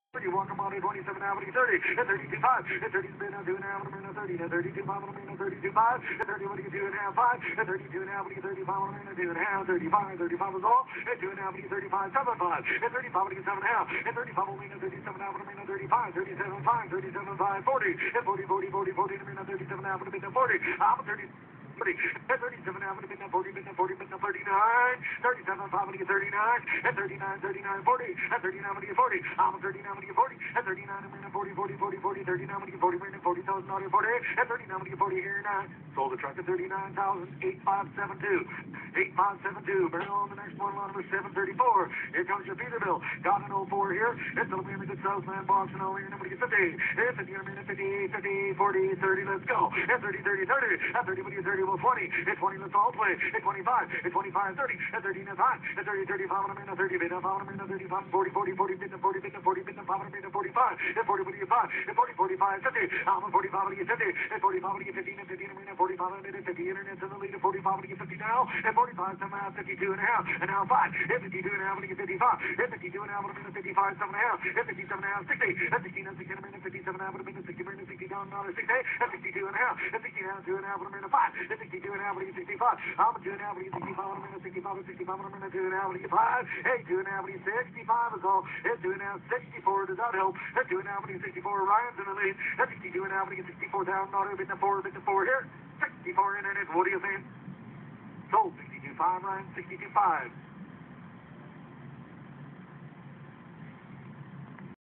31, come on, 27 Avenue, 30, and 32, 5, and 30 spin out 2 and a half, and 30, and 32, 5, and 32, 5, and 30, what do you 2 and a half, 5, and 32 and a half, 35, and 2 and a half, 35, 35 is all, and 2 and a half, 35, 7, 5, and 35, 7 and a half, and 35, and 37 half, and 35, 37, 5, 37, 5, 40, and 40, 40, 40, 40, and 37 half, and 40, I'm 30. 30, and 37 half, and 40, 40, 39, 37, 5, and 39, and 39, 39, 40, and 39, 40, I'm 39, 40, and 39, 40, 40, 40, 40, 39, 40, 40,000, 40, and 39, 40 here, 9. Sold the truck at 39,000, 8572, 8572, barrel on the next one, number 734. Here comes your Peterbilt, got an 04 here, it's the man, the good salesman, box, and all here, number 50, and 50, 50, 50, 40, 30, let's go, and 30, 30, 30, and 30, 30, 20, and 20, let's all play, and 25, and 25, 30, and 30, and 5, and 30, 35, and 30, bid, and 35, 40, 40, 40, bid, and 40, bid, and 40, bid, and 5, and 45, and 40, 45, and 40, 45, 50, I'm 45, and 50, and 45, and 50, and 50, and 45, and 50, internet to the lead, and 45, and 50 now, and 45, 7 and a half, 52 and a half, and now 5, and 52 and a half, and 55, and 52 and a half, and 55, 7 and a half, and 57 and a half, 60, and 60, and 60, and 57 and a half, and 60, and 60 down, $60, and 62 and a half, and 60 down, 2 and a half, and 5, and 62 and a half, and 65, I'm a 2 and a half, and 65, and 65, and 65, and 2 and a half, and 5, hey, 2 and a half, and 65 is all, and 2 and a half, 64, does that help, and 2 and a half, and 64, Ryan's in the lead, and 62 and a half, and 64 down, not bit the 4 here, 64 internet, what do you think? Sold 62.5, Ryan, 62.5.